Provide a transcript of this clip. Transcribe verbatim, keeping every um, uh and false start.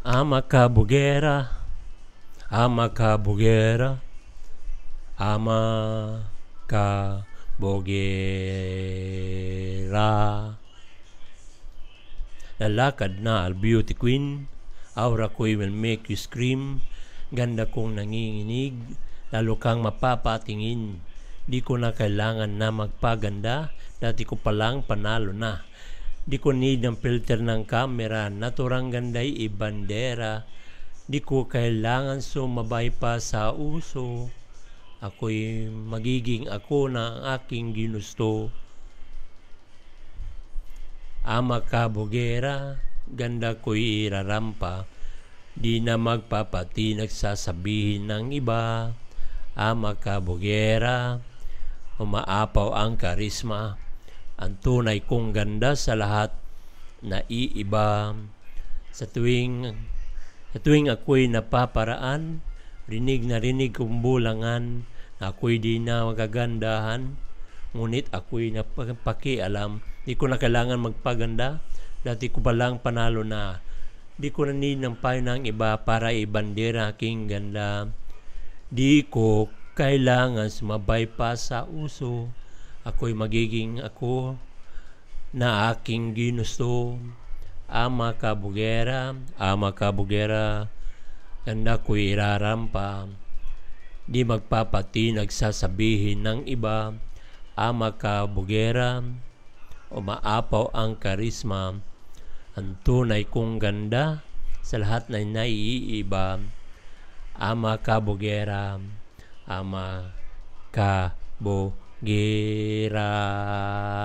Ama kabugera, ama kabugera, ama kabugera. Lalakad na al beauty queen, aura ko'y will make you scream. Ganda kong nanginginig, lalo kang mapapatingin. Di ko na kailangan na magpaganda, dati ko palang panalo na. Di ko need ng filter ng camera, naturang ganday ibandera. Di ko kailangan sumabay pa sa uso. Ako'y magiging ako na ang aking ginusto. Ama kabugera, ganda ko'y irarampa. Di na magpapati nagsasabihin ng iba. Ama kabugera, umaapaw ang karisma. Ang tunay kong ganda sa lahat na iiba. Sa tuwing, sa tuwing ako'y napaparaan, rinig na rinig kong bulangan, na ako'y di na magagandahan, ngunit ako'y napakialam. Di ko na kailangan magpaganda, dati ko palang panalo na. Di ko na need ng payo ng iba para ibandera aking ganda. Di ko kailangan sumabay pa sa uso. Ako'y magiging ako na aking ginusto. Ama kabugera, ama kabugera, ganda ko'y irarampa. Di magpapati nagsasabihin ng iba. Ama kabugera, umaapaw ang karisma. Ang tunay kong ganda sa lahat na naiiba. Ama kabugera, ama kabugera.